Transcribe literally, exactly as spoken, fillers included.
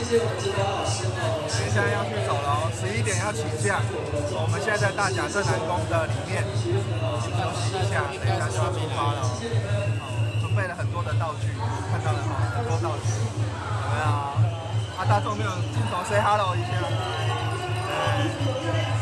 现在要去走了，十一点要起降。我们现在在大甲镇南宫的里面休息一下，等一下就要出发了。哦，准备了很多的道具，看到了吗？很多道具，有没有？啊，大众没有镜头 say hello 一下。